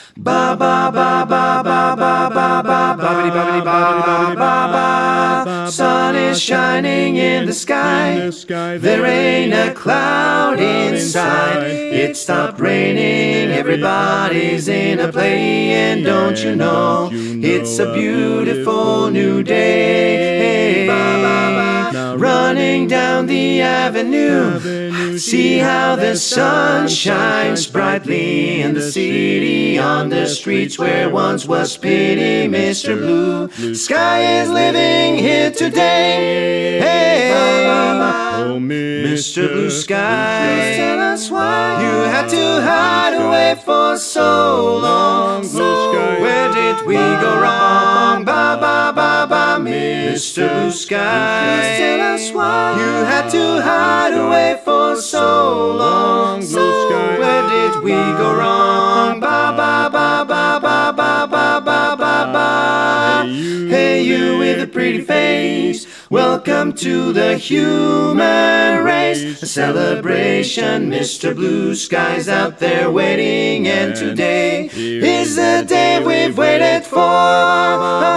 Ba ba ba ba ba ba ba ba ba ba ba ba. Sun is shining in the sky. There ain't a cloud inside. It stopped raining. Everybody's in a play, and don't you know it's a beautiful new day. Running down the avenue, see how the sun shines brightly in the city, on the streets where once was pity. Mr. Blue Sky is living here today. Hey, oh, Mr. Blue Sky, tell us why you had to hide away for so long. Where did we go wrong? Ba ba ba ba, Mr. Blue Sky, tell us why you had to hide away for so long. Where did we go wrong? Ba ba ba ba ba ba ba ba ba ba. Hey, you with a pretty face, welcome to the human race. A celebration, Mr. Blue Sky's out there waiting, and today is the day we've waited for.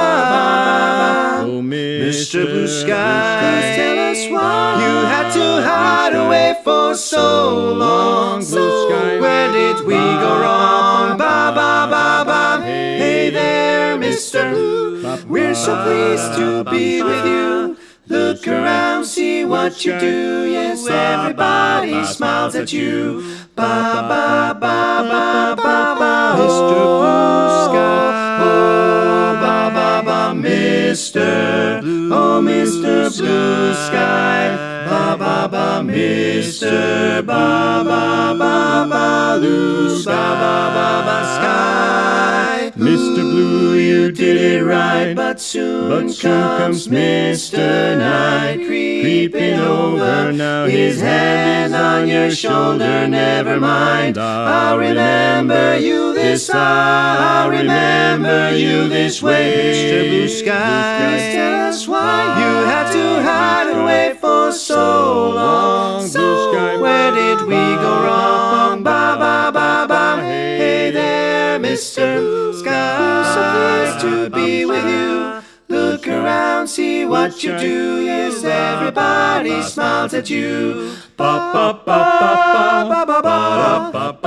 Mr. Blue Sky, tell us why you had to hide away for so long. Where did we go wrong? Ba ba ba ba. Hey there, Mr. Blue, we're so pleased to be with you. Look around, see what you do. Yes, everybody smiles at you. Ba ba ba ba ba ba. Mr. Blue Sky, oh ba ba ba, Mr. Blue, oh Mr. Blue Sky, ba ba ba, Mr. ba ba ba ba, Blue Sky, ba ba ba Sky. Mr. Blue, you did it right, but soon comes Mr. Night, creeping over now, his hand on your shoulder. Never mind, I'll remember you this time, I'll remember you this way. Mr. Blue Sky, tell us why you had to hide away for so long. Where did we go wrong? Ba ba ba ba. Hey there, Mr. Blue Sky, so pleased to be with you. Look around, see what you do. Yes, everybody smiles at you. Ba ba ba ba ba ba ba ba.